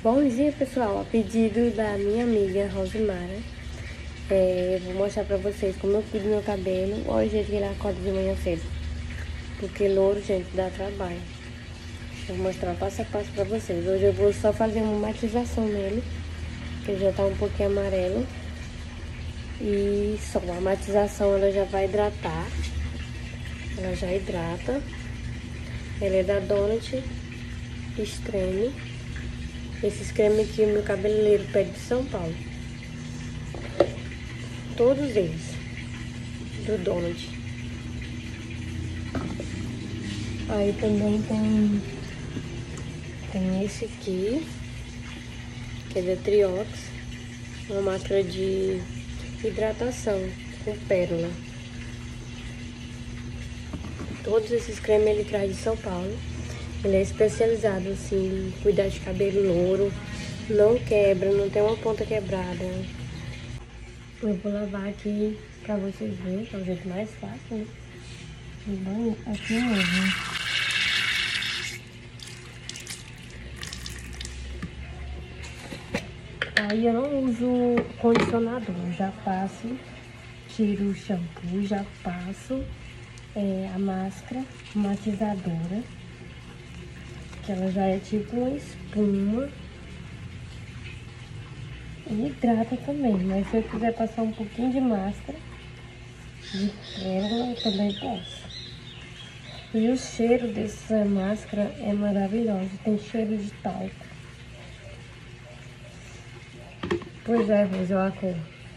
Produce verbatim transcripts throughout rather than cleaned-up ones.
Bom dia, pessoal. A pedido da minha amiga Rosimara, é, vou mostrar pra vocês como eu cuido do meu cabelo. Olha o jeito que ele acorda de manhã cedo, porque louro, gente, dá trabalho. Vou mostrar passo a passo pra vocês. Hoje eu vou só fazer uma matização nele, que ele já tá um pouquinho amarelo. E só a matização ela já vai hidratar. Ela já hidrata. Ela é da Donut Extreme. Esses cremes aqui o meu cabeleireiro pede de São Paulo. Todos eles. Do Donut. Aí também tem, tem esse aqui, que é da Triox. Uma máscara de hidratação com pérola. Todos esses cremes ele traz de São Paulo. Ele é especializado assim em cuidar de cabelo louro. Não quebra, não tem uma ponta quebrada. Eu vou lavar aqui pra vocês verem, que é o jeito mais fácil, né? E banho aqui mesmo. Aí eu não uso condicionador, já passo, tiro o shampoo, já passo é, a máscara matizadora, que ela já é tipo uma espuma. E hidrata também, mas se eu quiser passar um pouquinho de máscara de pérola, eu também posso. E o cheiro dessa máscara é maravilhoso, tem cheiro de talco. Pois é, Rose, olha a cor.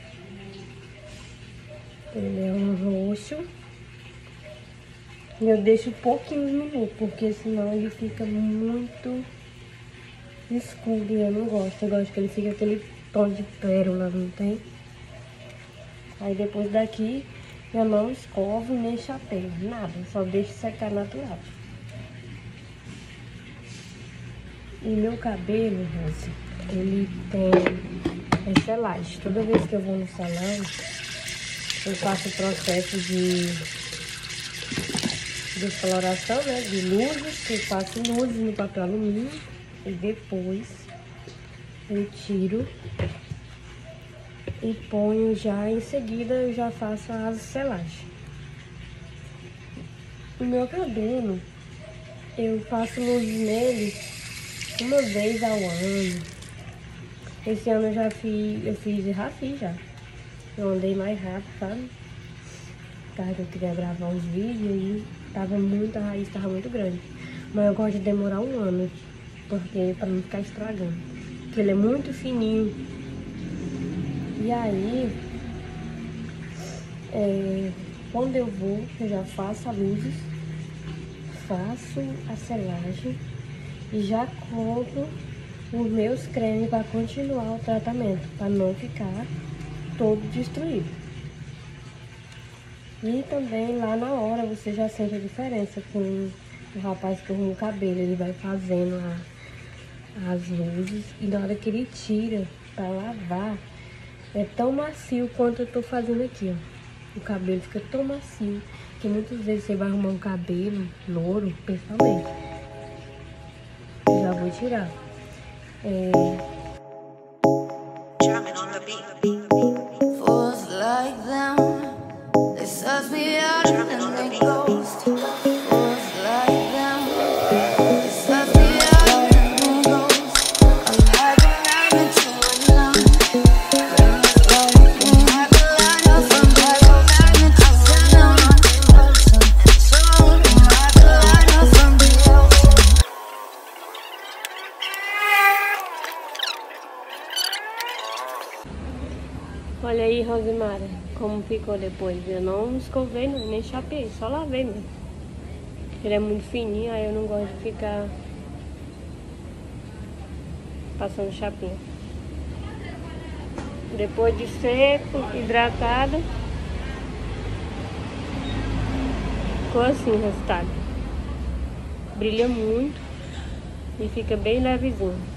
Ele é um roxo. E eu deixo pouquinhos minutos, porque senão ele fica muito escuro e eu não gosto. Eu gosto que ele fique aquele tom de pérola, não tem? Aí depois daqui eu não escovo nem chapeio, nada. Só deixo secar natural. E meu cabelo, Rose, ele tem essa elástica. Toda vez que eu vou no salão, eu faço o processo de descoloração, né, de luzes. Eu faço luzes no papel alumínio e depois eu tiro e ponho já em seguida, eu já faço a selagem. O meu cabelo, eu faço luzes nele uma vez ao ano. Esse ano eu já fiz, eu fiz e já fiz já. Eu andei mais rápido, sabe? Cara, eu queria gravar uns vídeos e tava muito, a raiz tava muito grande. Mas eu gosto de demorar um ano, porque pra não ficar estragando. Porque ele é muito fininho. E aí, é, quando eu vou, eu já faço a luzes, faço a selagem e já compro os meus cremes para continuar o tratamento, para não ficar todo destruído. E também lá na hora você já sente a diferença com o rapaz que arruma o cabelo, ele vai fazendo a, as luzes e na hora que ele tira para lavar, é tão macio quanto eu tô fazendo aqui, ó. O cabelo fica tão macio que muitas vezes você vai arrumar um cabelo louro, principalmente. Já vou tirar. É... Olha aí, Rosimara, como ficou depois. Eu não escovei, não, nem chapeei, só lavei mesmo. Ele é muito fininho, aí eu não gosto de ficar passando chapinha. Depois de seco, hidratado, ficou assim o resultado. Brilha muito e fica bem levezinho.